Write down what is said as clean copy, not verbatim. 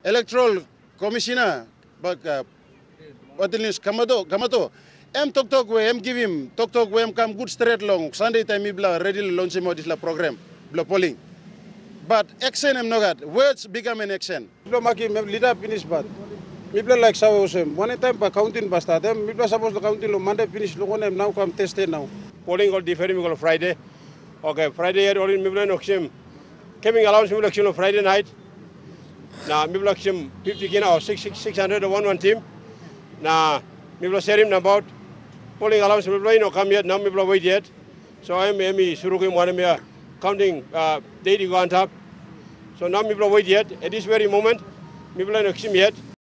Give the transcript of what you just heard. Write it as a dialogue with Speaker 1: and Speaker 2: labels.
Speaker 1: electoral commissioner Watilis Kamato em tok we em give him tok we em come good straight long Sunday time ibla ready launch him this la program bla polling but action em nogat words become an action
Speaker 2: lo maki leader finish but mibla like sawo sem one time pa counting basta them mibla supposed to counting lo Monday finish lo konem now come test now
Speaker 3: polling got different on Friday. Okay, Friday here only mibla nokshem coming around some election on Friday night. Now mibla nokshem 50 kina or 600 one team. Now mibla serim about polling allowance mibla no come yet now mibla wait yet. So I am surukim one me counting daily go on top. So now mibla wait yet at this very moment mibla nokshem yet.